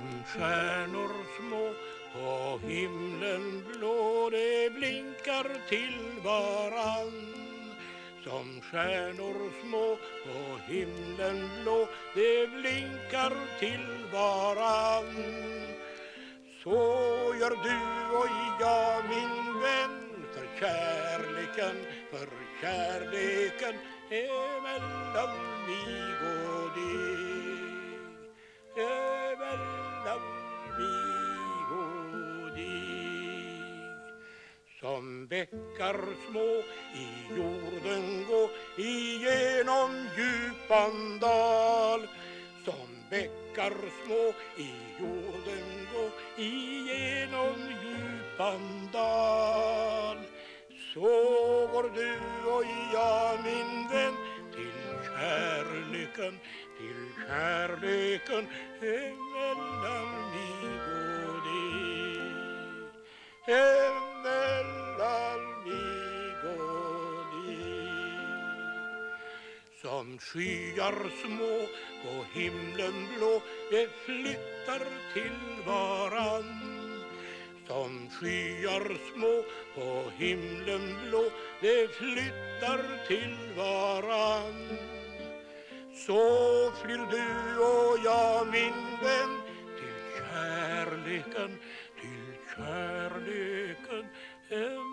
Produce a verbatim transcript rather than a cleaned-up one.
Som stjärnor små på himlen blå, det blinkar till varann. Som stjärnor små på himlen blå, det blinkar till varann. Så gör du och jag, min vän, för kärleken, för kärleken är mellan mig och dig, är mellan mig och dig. Som bäckar små i jorden gå igenom djupan dal, som bäckar små i jorden gå igenom djupan dal. Så går du och jag, min vän, till kärleken, till kärleken emellan mig och dig, emellan mig och dig. Som skyar små på himlen blå, det flyttar till varann. Som skyar små på himlen blå, det flyttar till varann. Så flyr du och jag, min vän, till kärleken, till kärleken.